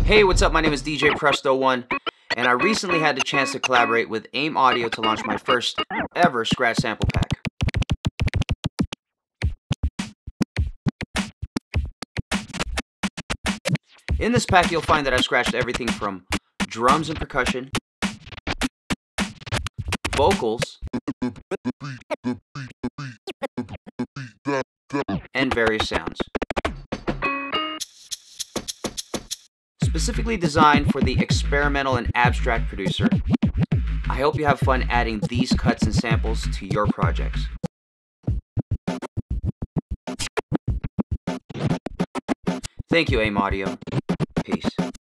Hey, what's up? My name is DJ Presto One, and I recently had the chance to collaborate with AIM Audio to launch my first ever scratch sample pack. In this pack, you'll find that I've scratched everything from drums and percussion, vocals, and various sounds. Specifically designed for the experimental and abstract producer, I hope you have fun adding these cuts and samples to your projects. Thank you, AIM Audio. Peace.